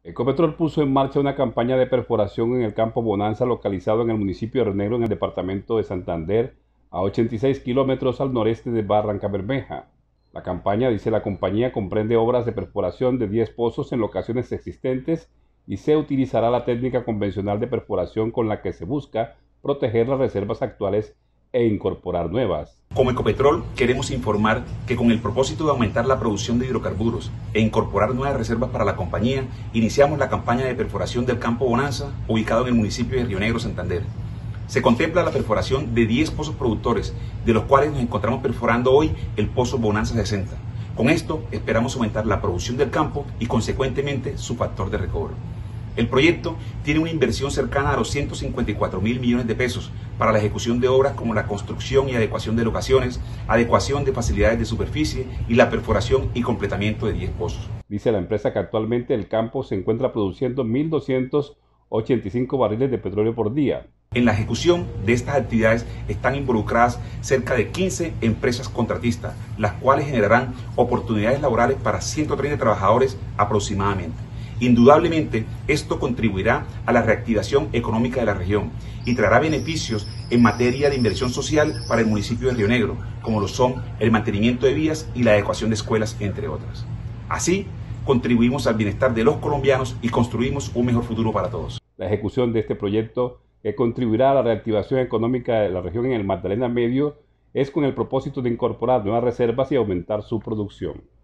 Ecopetrol puso en marcha una campaña de perforación en el campo Bonanza localizado en el municipio de Río Negro, en el departamento de Santander, a 86 kilómetros al noreste de Barrancabermeja. La campaña, dice la compañía, comprende obras de perforación de 10 pozos en locaciones existentes y se utilizará la técnica convencional de perforación con la que se busca proteger las reservas actuales e incorporar nuevas. Como Ecopetrol queremos informar que con el propósito de aumentar la producción de hidrocarburos e incorporar nuevas reservas para la compañía, iniciamos la campaña de perforación del campo Bonanza, ubicado en el municipio de Río Negro, Santander. Se contempla la perforación de 10 pozos productores, de los cuales nos encontramos perforando hoy el pozo Bonanza 60. Con esto esperamos aumentar la producción del campo y consecuentemente su factor de recobro. El proyecto tiene una inversión cercana a los 154.000 millones de pesos para la ejecución de obras como la construcción y adecuación de locaciones, adecuación de facilidades de superficie y la perforación y completamiento de 10 pozos. Dice la empresa que actualmente el campo se encuentra produciendo 1.285 barriles de petróleo por día. En la ejecución de estas actividades están involucradas cerca de 15 empresas contratistas, las cuales generarán oportunidades laborales para 130 trabajadores aproximadamente. Indudablemente, esto contribuirá a la reactivación económica de la región y traerá beneficios en materia de inversión social para el municipio de Río Negro, como lo son el mantenimiento de vías y la adecuación de escuelas, entre otras. Así, contribuimos al bienestar de los colombianos y construimos un mejor futuro para todos. La ejecución de este proyecto, que contribuirá a la reactivación económica de la región en el Magdalena Medio, es con el propósito de incorporar nuevas reservas y aumentar su producción.